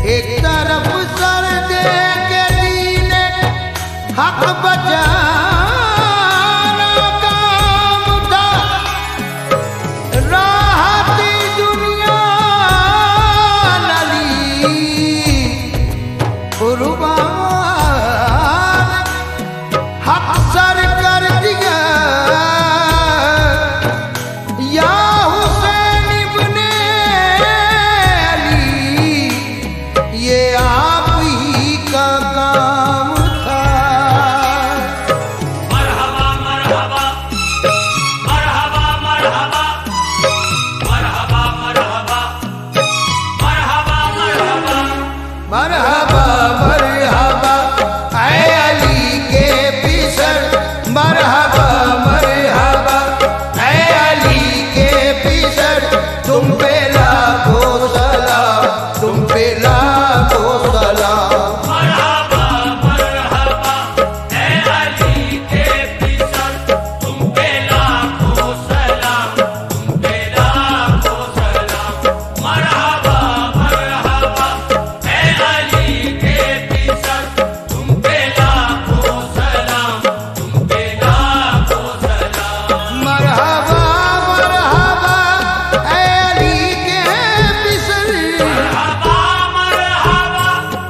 एक तरफ सर दे के दीने हक बचाना काम था, राहती दुनिया नली कुर्बान हक सर कर दिया या हुसैन इब्ने अली, ये आप ही का काम था। मरहबा मरहबा मरहबा मरहबा मरहबा मरहबा मरहबा मरहबा मरहबा मरहबा ऐ अली के पिसर, मरहबा मरहबा ऐ अली के पिसर, तुम पे लाखों सलाम, तुम पे लाखों सलाम। मरहबा मरहबा ऐ अली के पिसर, तुम पे लाखों सलाम, तुम पे लाखों सलाम। मरहबा मरहबा ऐ अली के पिसर, तुम पे लाखों सलाम, तुम पे लाखों सलाम। मरहबा मरहबा ऐ अली के पिसर, मरहबा मरहबा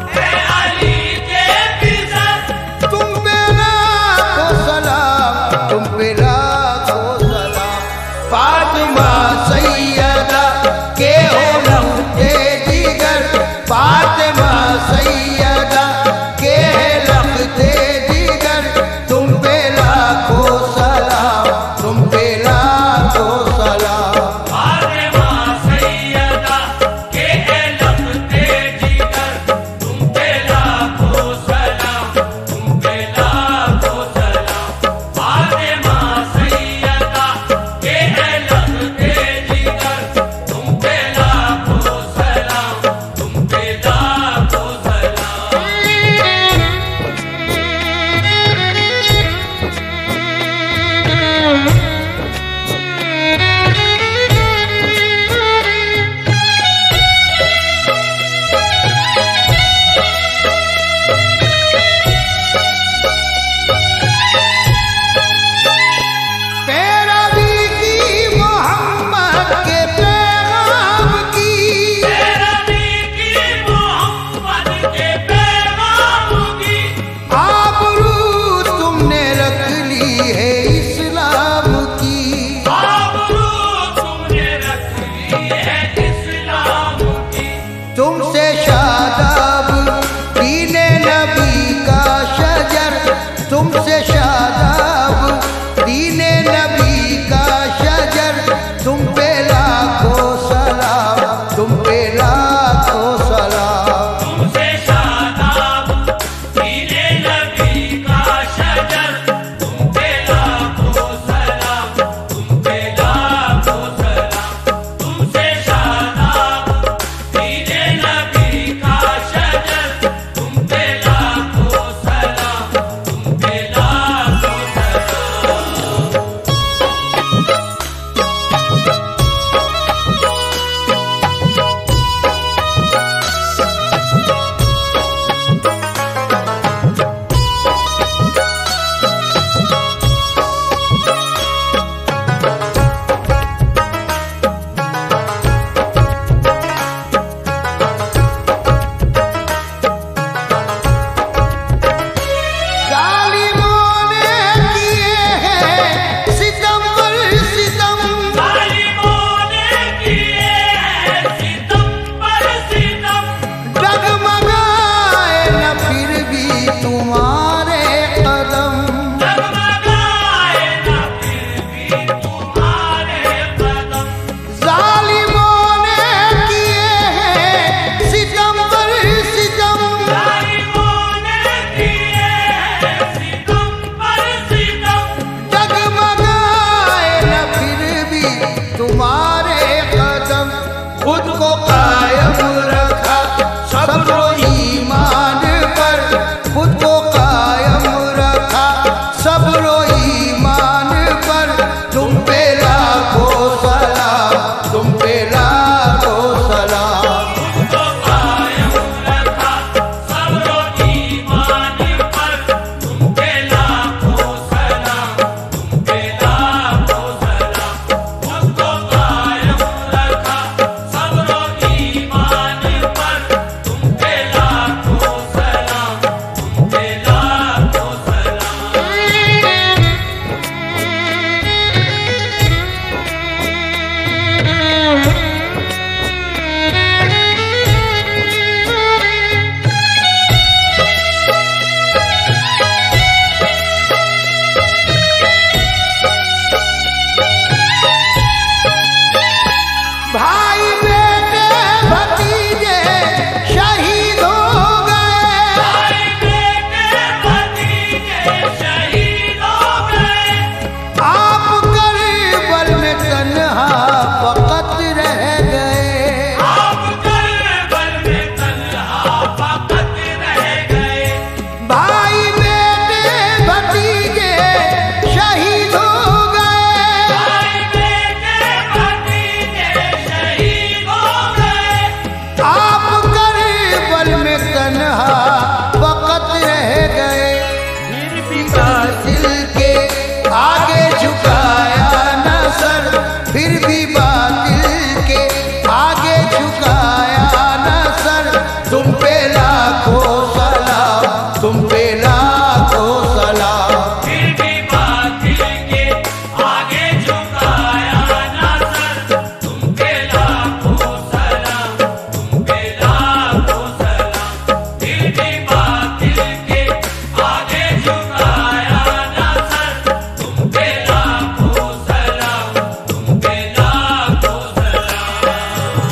तुम पे लाखों सलाम, तुम पे लाखों सलाम। फिर भी बातिल के आगे झुकाया ना सर, तुम पे लाखों सलाम, तुम पे लाखों सलाम। फिर भी बातिल के आगे झुकाया ना सर, तुम पे लाखों सलाम, तुम पे लाखों सलाम।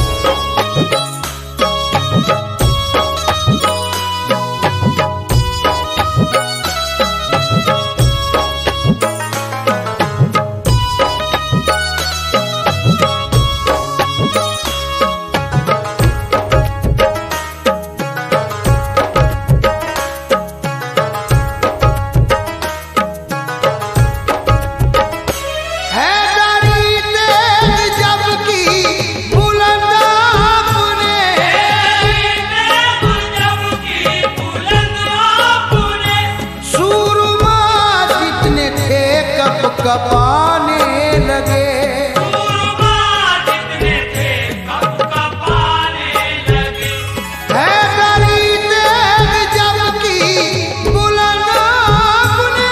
हैदरी तेज जब की बुलंद आपने, सूरमा जितने थे कप कपाने लगे। हैदरी तेज जब की बुलंद आपने,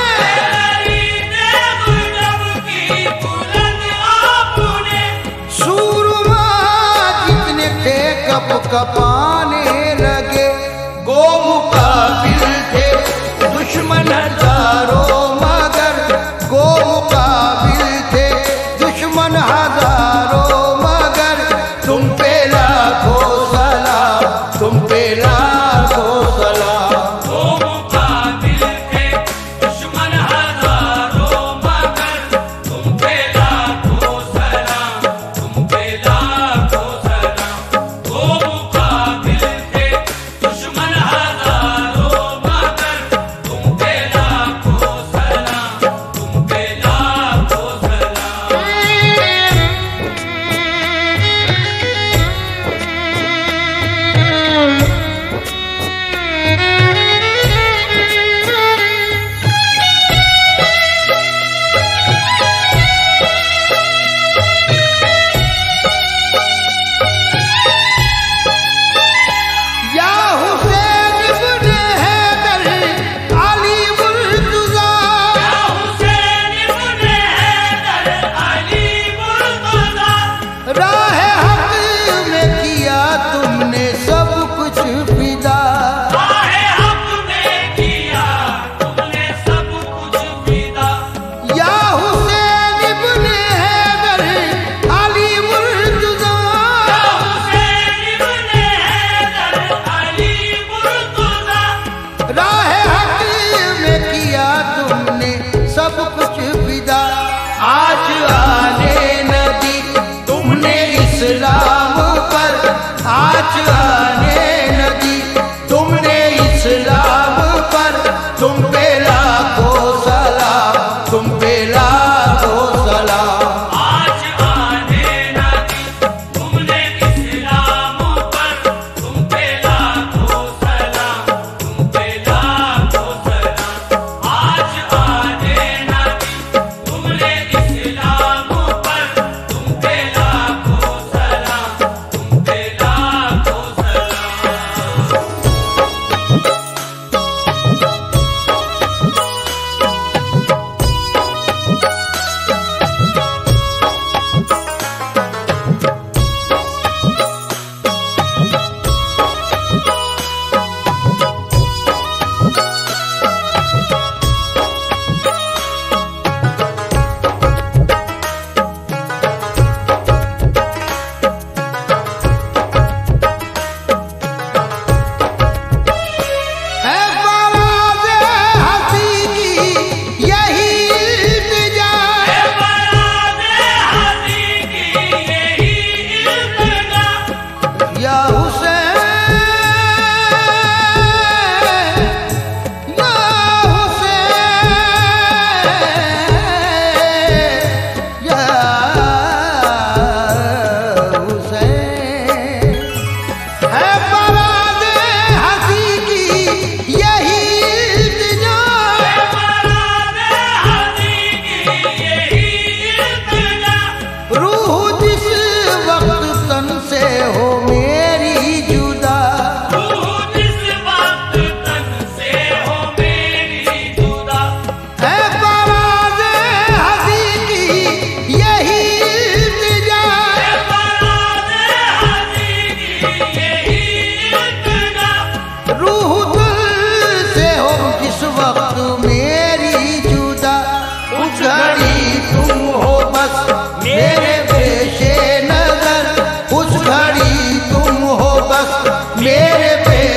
सूरमा जितने थे कप कपाने लगे। गो मुकाबिल थे दुश्मन हजारों मगर, गो मुकाबिल थे दुश्मन हजारों मगर, तुम पे लाखों सलाम, तुम पे लाखों सलाम। वो मुकाबिल थे दुश्मन हजारों मगर, तुम पे लाखों सलाम, तुम पे लाखों सलाम। वो मुकाबिल थे दुश्मन हजारों मगर, तुम पे लाखों सलाम, तुम पे लाखों सलाम।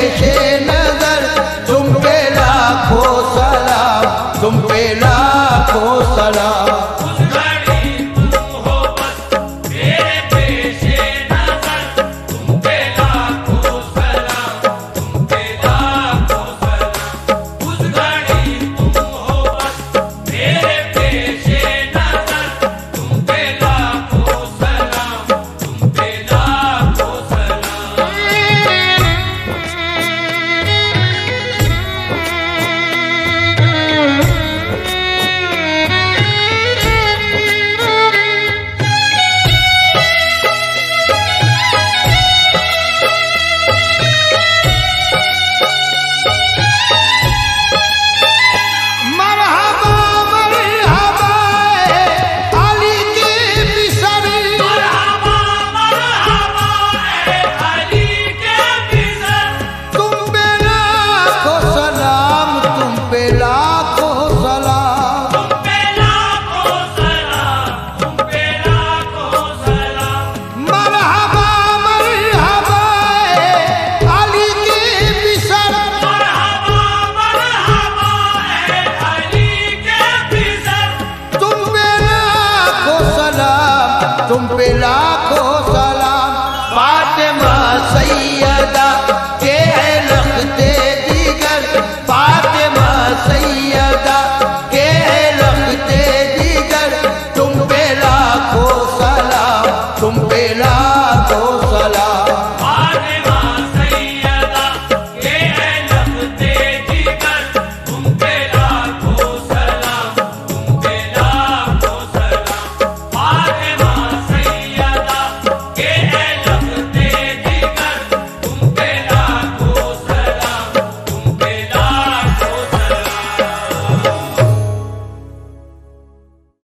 जैसे